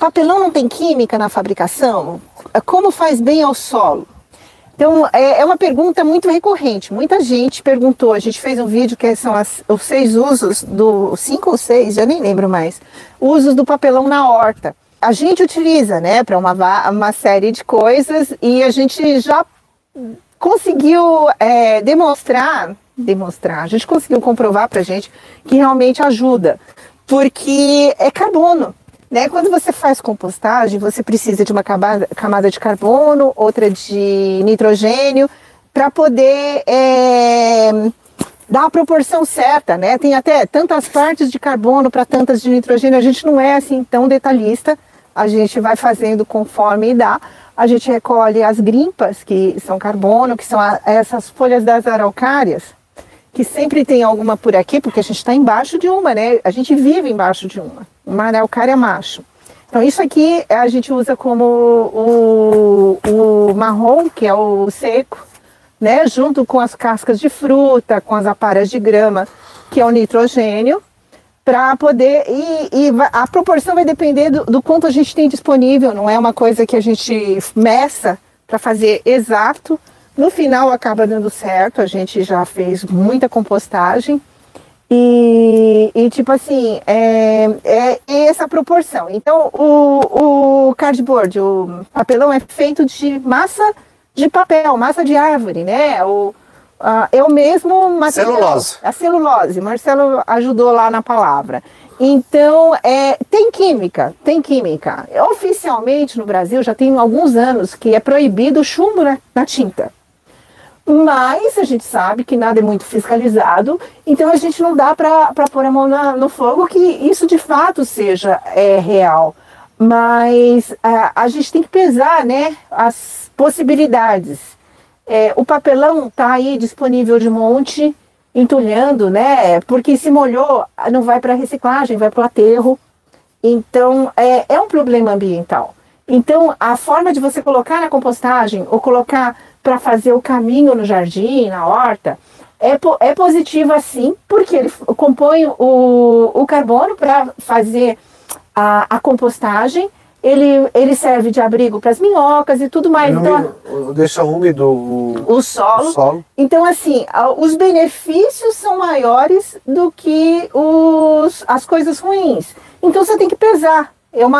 papelão não tem química na fabricação? Como faz bem ao solo? Então, é uma pergunta muito recorrente. Muita gente perguntou, a gente fez um vídeo que são os 6 usos, 5 ou 6, já nem lembro mais, usos do papelão na horta. A gente utiliza, né, para uma série de coisas e a gente já conseguiu demonstrar, a gente conseguiu comprovar para a gente que realmente ajuda, porque é carbono. Né? Quando você faz compostagem, você precisa de uma camada de carbono, outra de nitrogênio, para poder dar a proporção certa. Né? Tem até tantas partes de carbono para tantas de nitrogênio. A gente não é assim tão detalhista, a gente vai fazendo conforme dá. A gente recolhe as grimpas, que são carbono, que são essas folhas das araucárias, que sempre tem alguma por aqui, porque a gente está embaixo de uma, né? A gente vive embaixo de uma araucária macho. Então isso aqui a gente usa como o marrom, que é o seco, né? Junto com as cascas de fruta, com as aparas de grama, que é o nitrogênio, para poder... E a proporção vai depender do quanto a gente tem disponível, não é uma coisa que a gente meça para fazer exato. No final acaba dando certo, a gente já fez muita compostagem e tipo assim, é essa proporção. Então o cardboard, o papelão é feito de massa de papel, massa de árvore, né? É o mesmo material. Celulose. A celulose, Marcelo ajudou lá na palavra. Então, tem química. Oficialmente no Brasil já tem alguns anos que é proibido o chumbo na tinta. Mas a gente sabe que nada é muito fiscalizado, então a gente não dá para pôr a mão no fogo que isso de fato seja real. Mas a gente tem que pesar, né, as possibilidades. O papelão está aí disponível de monte, entulhando, né, porque se molhou, não vai para reciclagem, vai para o aterro. Então, é um problema ambiental. Então, a forma de você colocar na compostagem ou colocar para fazer o caminho no jardim, na horta, é positiva sim, porque ele compõe o carbono para fazer a compostagem, ele serve de abrigo para as minhocas e tudo mais. Então, deixa úmido o solo. Então, assim, os benefícios são maiores do que as coisas ruins. Então, você tem que pesar.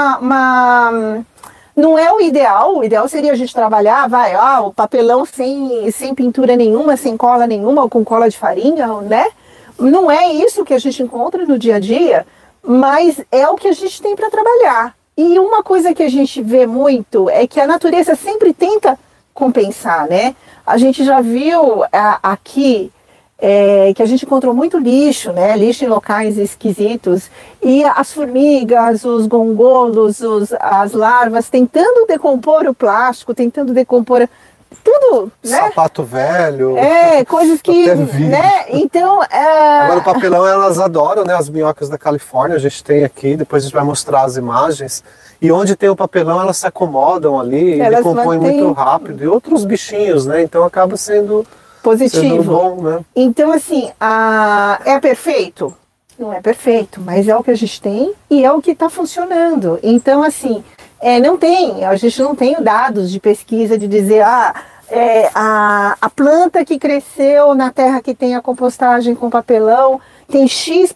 Não é o ideal seria a gente trabalhar, o papelão sem pintura nenhuma, sem cola nenhuma, ou com cola de farinha, né? Não é isso que a gente encontra no dia a dia, mas é o que a gente tem para trabalhar. E uma coisa que a gente vê muito é que a natureza sempre tenta compensar, né? A gente já viu aqui que a gente encontrou muito lixo, né? Lixo em locais esquisitos. E as formigas, os gongolos, as larvas tentando decompor o plástico, tentando decompor tudo, né? Sapato velho. Coisas que, né? Então... Agora o papelão elas adoram, né? As minhocas da Califórnia a gente tem aqui, depois a gente vai mostrar as imagens. E onde tem o papelão elas se acomodam ali, decompõem muito rápido. E outros bichinhos, né? Então acaba sendo... positivo. Bom, né? Então, assim, é perfeito? Não é perfeito, mas é o que a gente tem e é o que está funcionando. Então, assim, a gente não tem dados de pesquisa de dizer, a planta que cresceu na terra que tem a compostagem com papelão tem X%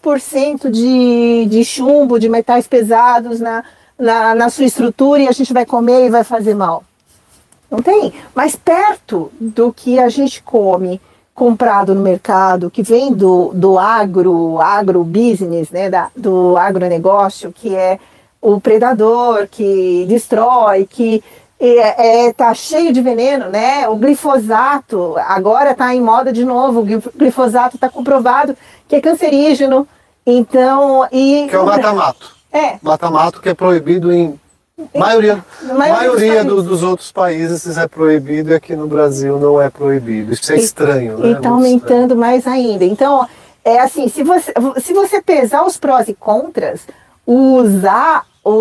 de chumbo, de metais pesados na sua estrutura e a gente vai comer e vai fazer mal. Não tem, mas perto do que a gente come comprado no mercado, que vem do agrobusiness, né, do agronegócio, que é o predador, que destrói, que tá cheio de veneno, né? O glifosato agora está em moda de novo, o glifosato está comprovado que é cancerígeno, então... Que é o mata-mato. Mata-mato que é proibido em... maioria dos outros países é proibido e aqui no Brasil não é proibido. Isso é estranho, né? E está aumentando mais ainda. Então, assim, se você pesar os prós e contras, usar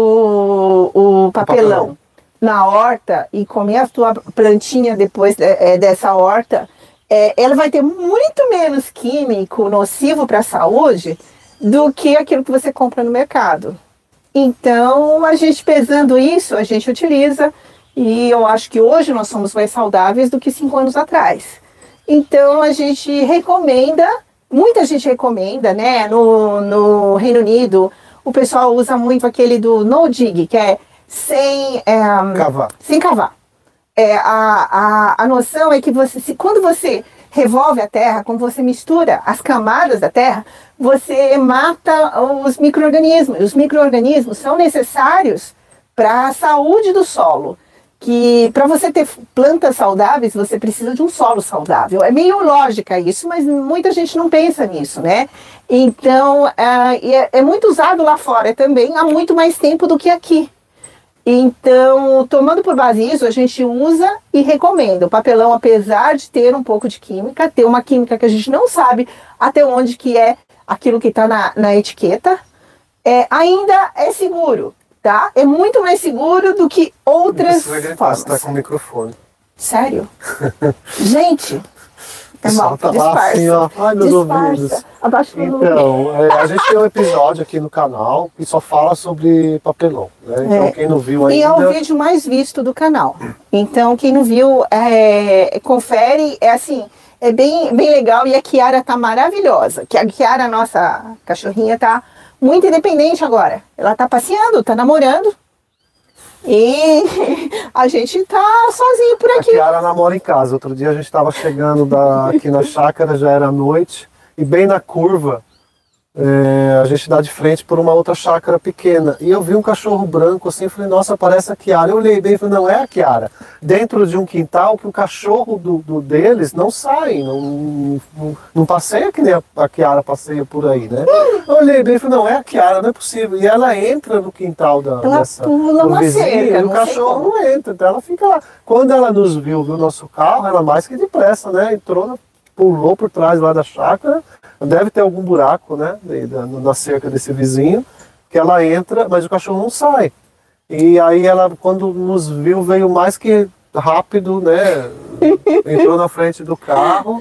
o papelão na horta e comer a sua plantinha depois dessa horta, ela vai ter muito menos químico nocivo para a saúde do que aquilo que você compra no mercado. Então, a gente pesando isso, a gente utiliza, e eu acho que hoje nós somos mais saudáveis do que 5 anos atrás. Então, a gente recomenda, muita gente recomenda, né? No Reino Unido, o pessoal usa muito aquele do no dig, que é sem cavar. Sem cavar. A noção é que quando você revolve a terra, quando você mistura as camadas da terra, você mata os micro-organismos. Os micro-organismos são necessários para a saúde do solo. Que para você ter plantas saudáveis, você precisa de um solo saudável. É meio lógica isso, mas muita gente não pensa nisso, né? Então, é muito usado lá fora também, há muito mais tempo do que aqui. Então, tomando por base isso, a gente usa e recomenda. O papelão, apesar de ter um pouco de química, ter uma química que a gente não sabe até onde que é aquilo que está na etiqueta, ainda é seguro, tá? É muito mais seguro do que outras formas. Você está com o microfone. Sério? Gente... Solta lá assim, ó. Ai, meus ouvidos. Então, a gente tem um episódio aqui no canal que só fala sobre papelão, né? Então, quem não viu ainda... E é o vídeo mais visto do canal. Então, quem não viu, confere. É bem legal. E a Kiara tá maravilhosa. Que a Kiara, nossa cachorrinha, tá muito independente agora. Ela tá passeando, tá namorando. E a gente tá sozinho por aqui. A Kiara namora em casa. Outro dia a gente estava chegando aqui na chácara, já era noite, e bem na curva a gente dá de frente por uma outra chácara pequena. E eu vi um cachorro branco assim, falei, nossa, parece a Kiara. Eu olhei bem e falei, não é a Kiara. Dentro de um quintal que o cachorro deles não sai, não passeia que nem a Kiara passeia por aí, né? Eu olhei bem e falei, não é a Kiara, não é possível. E ela entra no quintal do vizinho, e o cachorro não entra, então ela fica lá. Quando ela nos viu nosso carro, ela mais que depressa, né? Entrou, pulou por trás lá da chácara. Deve ter algum buraco, né, na cerca desse vizinho, que ela entra, mas o cachorro não sai. E aí ela, quando nos viu, veio mais que rápido, né, entrou na frente do carro.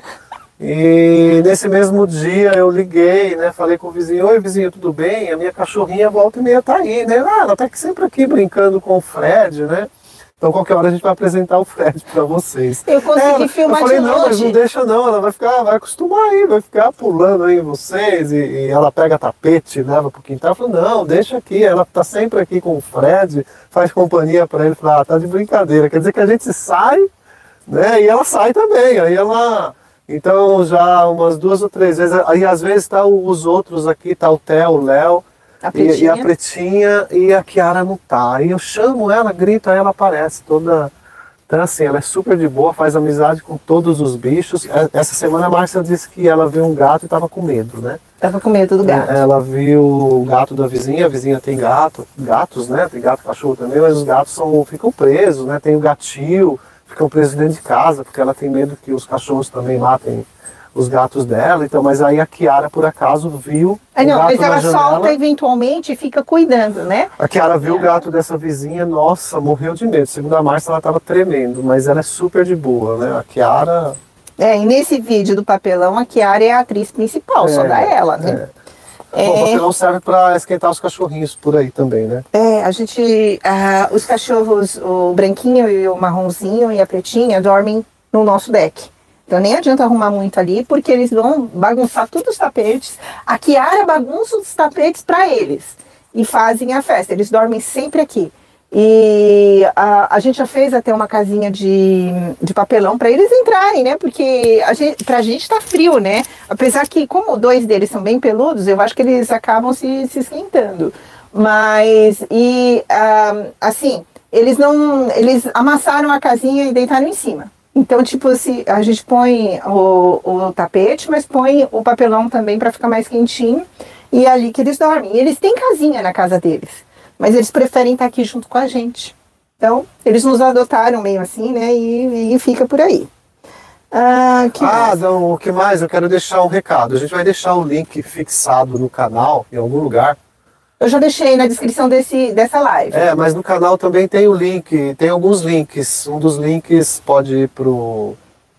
E nesse mesmo dia eu liguei, né, falei com o vizinho, oi vizinho, tudo bem? A minha cachorrinha volta e meia tá aí, né? Ela tá sempre aqui brincando com o Fred, né? Então qualquer hora a gente vai apresentar o Fred para vocês. Eu consegui filmar eu falei, de longe. Não, mas não deixa não, ela vai acostumar aí, vai ficar pulando aí em vocês, e ela pega tapete, leva pro quintal. Eu falei, não, deixa aqui, ela tá sempre aqui com o Fred, faz companhia para ele. Eu falei, tá de brincadeira, quer dizer que a gente sai, né, e ela sai também, aí ela... Então já umas 2 ou 3 vezes, aí às vezes tá os outros aqui, tá o Theo, o Léo, e a Pretinha, e a Kiara não tá. Aí eu chamo ela, grito, aí ela aparece toda... Então assim, ela é super de boa, faz amizade com todos os bichos. Essa semana a Márcia disse que ela viu um gato e tava com medo, né? Tava com medo do gato. Ela viu o gato da vizinha, a vizinha tem gatos, né? Tem gato, cachorro também, mas os gatos ficam presos, né? Tem o gatil, ficam presos dentro de casa, porque ela tem medo que os cachorros também matem os gatos dela. Então, mas aí a Kiara, por acaso, viu o gato mas ela na janela. solta eventualmente e fica cuidando, né? A Kiara viu o gato dessa vizinha, nossa, morreu de medo. Segundo a Márcia, ela estava tremendo, mas ela é super de boa, né? A Kiara... e nesse vídeo do papelão, a Kiara é a atriz principal, só dá ela, né? Bom, o papelão serve para esquentar os cachorrinhos por aí também, né? Os cachorros, o branquinho e o marronzinho e a pretinha dormem no nosso deck. Então nem adianta arrumar muito ali, porque eles vão bagunçar todos os tapetes. A Kiara bagunça os tapetes para eles e fazem a festa. Eles dormem sempre aqui. E a gente já fez até uma casinha de papelão para eles entrarem, né? Porque pra gente tá frio, né? Apesar que, como 2 deles são bem peludos, eu acho que eles acabam se esquentando. Mas, assim, eles amassaram a casinha e deitaram em cima. Então, tipo, a gente põe o tapete, mas põe o papelão também para ficar mais quentinho. E é ali que eles dormem. E eles têm casinha na casa deles, mas eles preferem estar aqui junto com a gente. Então, eles nos adotaram meio assim, né? E fica por aí. O que mais? Eu quero deixar um recado. A gente vai deixar o link fixado no canal, em algum lugar. Eu já deixei na descrição dessa live. Mas no canal também tem o link, tem alguns links. Um dos links pode ir pro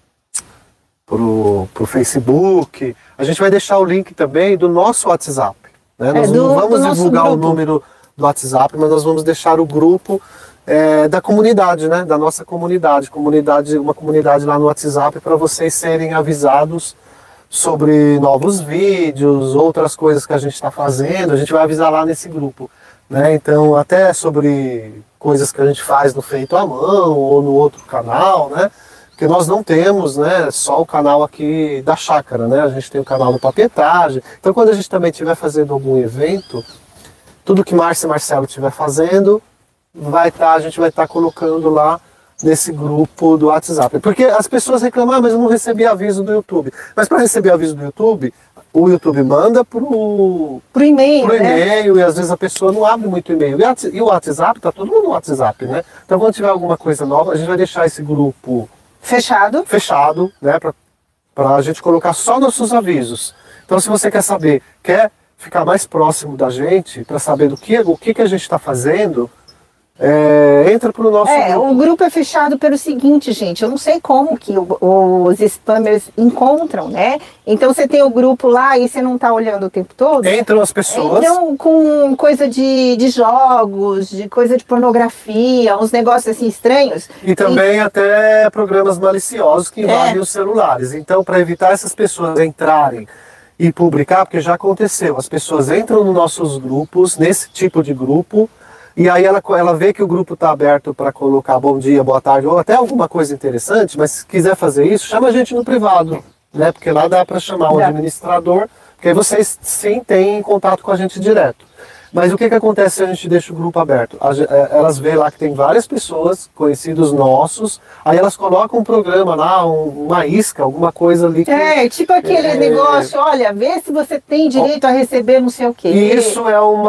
Facebook. A gente vai deixar o link também do nosso WhatsApp, né? Nós não vamos divulgar o número do WhatsApp, mas nós vamos deixar o grupo da comunidade, né? Da nossa comunidade, uma comunidade lá no WhatsApp para vocês serem avisados sobre novos vídeos, outras coisas que a gente está fazendo, a gente vai avisar lá nesse grupo, né? Então, até sobre coisas que a gente faz no Feito à Mão ou no outro canal, né? Porque nós não temos, né, só o canal aqui da chácara, né? A gente tem o canal do Papetragem. Então, quando a gente também estiver fazendo algum evento, tudo que Márcia e Marcelo estiver fazendo, a gente vai estar colocando lá nesse grupo do WhatsApp. Porque as pessoas reclamam, mas eu não recebi aviso do YouTube. Mas para receber aviso do YouTube, o YouTube manda pro e-mail, e às vezes a pessoa não abre muito e-mail. E o WhatsApp, tá todo mundo no WhatsApp, né? Então quando tiver alguma coisa nova, a gente vai deixar esse grupo fechado, né? Para a gente colocar só nossos avisos. Então se você quer ficar mais próximo da gente, para saber o que a gente está fazendo, entra pro nosso grupo. O grupo é fechado pelo seguinte, gente, eu não sei como que os spammers encontram, né? Então você tem o grupo lá e você não tá olhando o tempo todo. Entram as pessoas. Então, com coisa de jogos, de coisa de pornografia, uns negócios assim estranhos. E também até programas maliciosos que invadem os celulares. Então, para evitar essas pessoas entrarem e publicar, porque já aconteceu, as pessoas entram nos nossos grupos, nesse tipo de grupo, e aí ela vê que o grupo está aberto para colocar bom dia, boa tarde, ou até alguma coisa interessante, mas se quiser fazer isso, chama a gente no privado, né? Porque lá dá para chamar o administrador, porque aí vocês sim têm contato com a gente direto. Mas o que acontece se a gente deixa o grupo aberto? Elas veem lá que tem várias pessoas, conhecidos nossos, aí elas colocam um programa lá, uma isca, alguma coisa ali. Tipo aquele negócio, olha, vê se você tem direito a receber não sei o quê. Isso é uma...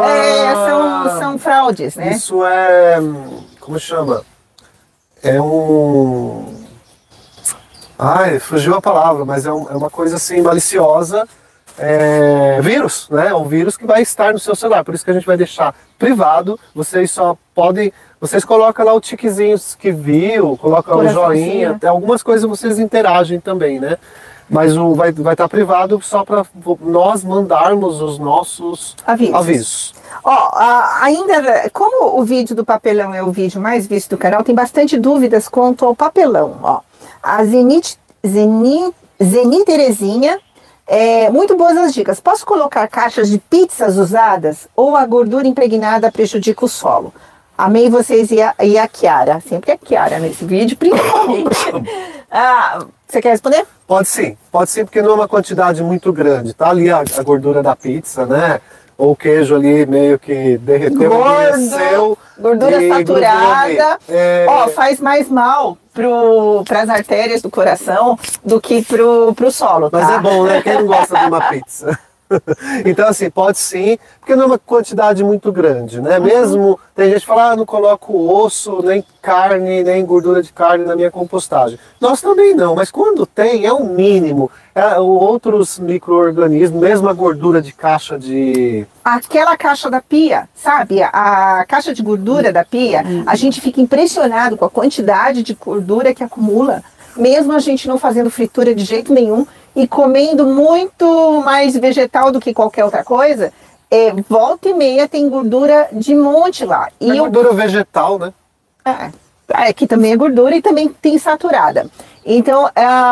são fraudes, né? Isso é... Como chama? Ai, fugiu a palavra, mas é uma coisa assim maliciosa. Vírus, né? Um vírus que vai estar no seu celular, por isso que a gente vai deixar privado. Vocês colocam lá o tiquezinho que viu, colocam o joinha, até algumas coisas vocês interagem também, né? Mas vai estar privado só para nós mandarmos os nossos avisos. Ainda, como o vídeo do papelão é o vídeo mais visto do canal, tem bastante dúvidas quanto ao papelão. A Zenit Terezinha, muito boas as dicas. Posso colocar caixas de pizzas usadas ou a gordura impregnada prejudica o solo? Amei vocês e a Kiara. Sempre é Kiara nesse vídeo, principalmente. Você quer responder? Pode sim, porque não é uma quantidade muito grande. Tá ali a gordura da pizza, né? Ou o queijo ali meio que derreteu, desceu. Gordura saturada. Faz mais mal para as artérias do coração do que pro solo, tá? Mas é bom, né? Quem não gosta de uma pizza? Então assim, pode sim, porque não é uma quantidade muito grande, né? Mesmo, tem gente que fala, não coloco osso, nem carne, nem gordura de carne na minha compostagem. Nós também não, mas quando tem, é o mínimo. Outros micro-organismos, mesmo a gordura de caixa de... Aquela caixa da pia, sabe? A caixa de gordura da pia, a gente fica impressionado com a quantidade de gordura que acumula, mesmo a gente não fazendo fritura de jeito nenhum, e comendo muito mais vegetal do que qualquer outra coisa, volta e meia tem gordura de monte lá. E gordura vegetal, né? Que também é gordura e também tem saturada. Então,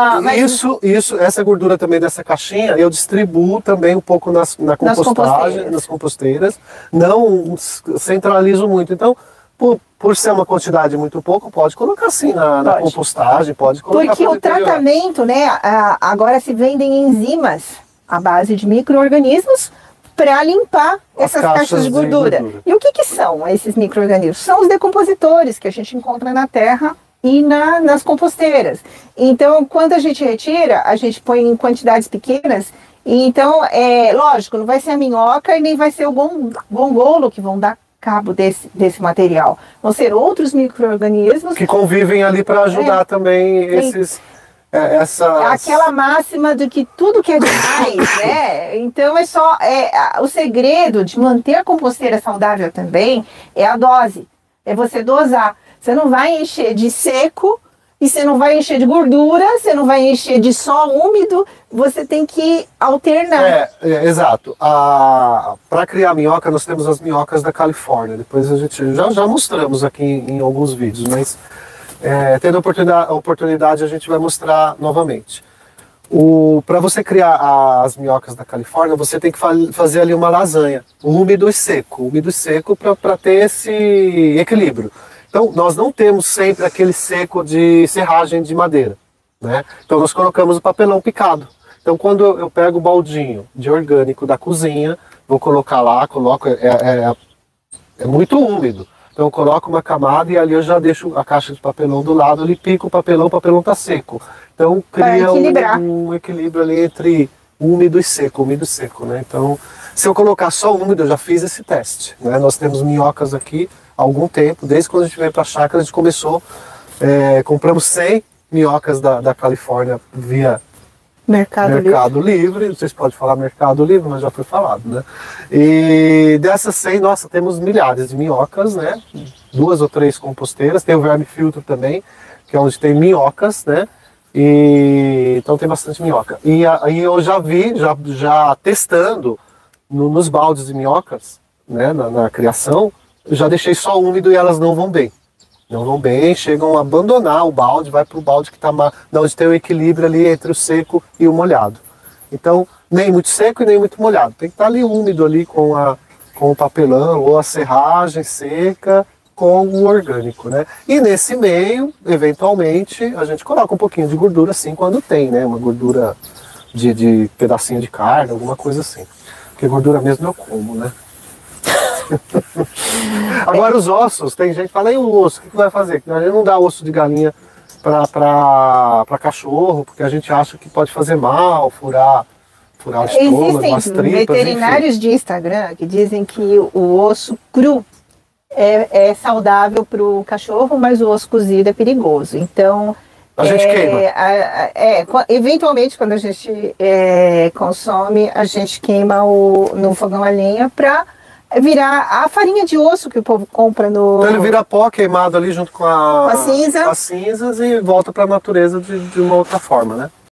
essa gordura também dessa caixinha, eu distribuo também um pouco na compostagem, nas composteiras. Não centralizo muito. Então, por ser uma quantidade muito pouco, pode colocar assim na compostagem, pode colocar. Porque o tratamento, né, agora se vendem enzimas à base de micro-organismos para limpar essas caixas de gordura. E o que são esses micro-organismos? São os decompositores que a gente encontra na terra e nas composteiras. Então, quando a gente retira, a gente põe em quantidades pequenas. Então, lógico, não vai ser a minhoca e nem vai ser o gongolo que vão dar cabo desse material. Vão ser outros micro-organismos que convivem ali para ajudar também esses... Aquela máxima de que tudo que é demais, né? Então o segredo de manter a composteira saudável também é a dose, é você dosar. Você não vai encher de seco e você não vai encher de gordura, você não vai encher de sol úmido, você tem que alternar. Exato. Para criar minhoca, nós temos as minhocas da Califórnia. Depois a gente já mostramos aqui em alguns vídeos, mas tendo a oportunidade a gente vai mostrar novamente. Para você criar as minhocas da Califórnia, você tem que fazer ali uma lasanha, úmido e seco para ter esse equilíbrio. Então, nós não temos sempre aquele seco de serragem de madeira, né? Então, nós colocamos o papelão picado. Então, quando eu pego o baldinho de orgânico da cozinha, vou colocar lá, é muito úmido. Então, eu coloco uma camada e ali eu já deixo a caixa de papelão do lado, ali pico o papelão está seco. Então, cria um equilíbrio ali entre úmido e seco, né? Então, se eu colocar só úmido, eu já fiz esse teste, né? Nós temos minhocas aqui há algum tempo, desde quando a gente veio para a chácara, a gente começou, compramos 100 minhocas da Califórnia via Mercado Livre. Não sei se pode falar Mercado Livre, mas já foi falado, né? E dessas 100, nossa, temos milhares de minhocas, né? 2 ou 3 composteiras, tem o verme filtro também, que é onde tem minhocas, né? Então tem bastante minhoca. E aí eu já vi, já testando nos baldes de minhocas, né, na criação, eu já deixei só úmido e elas não vão bem. Não vão bem, chegam a abandonar o balde, vai para o balde que está onde tem o equilíbrio ali entre o seco e o molhado. Então, nem muito seco e nem muito molhado. Tem que estar ali úmido ali com o papelão ou a serragem seca com o orgânico, né? E nesse meio, eventualmente, a gente coloca um pouquinho de gordura assim quando tem, né? Uma gordura de pedacinho de carne, alguma coisa assim. Porque gordura mesmo eu como, né? Agora os ossos, tem gente que fala, e o osso, o que vai fazer? A gente não dá osso de galinha para cachorro, porque a gente acha que pode fazer mal, furar o estômago, as tripas. Existem veterinários de Instagram que dizem que o osso cru é saudável para o cachorro, mas o osso cozido é perigoso. Então, a gente queima. Eventualmente, quando a gente consome, a gente queima no fogão a lenha para virar a farinha de osso que o povo compra no... Então ele vira pó queimado ali junto com a cinza. as cinzas e volta para a natureza de uma outra forma, né?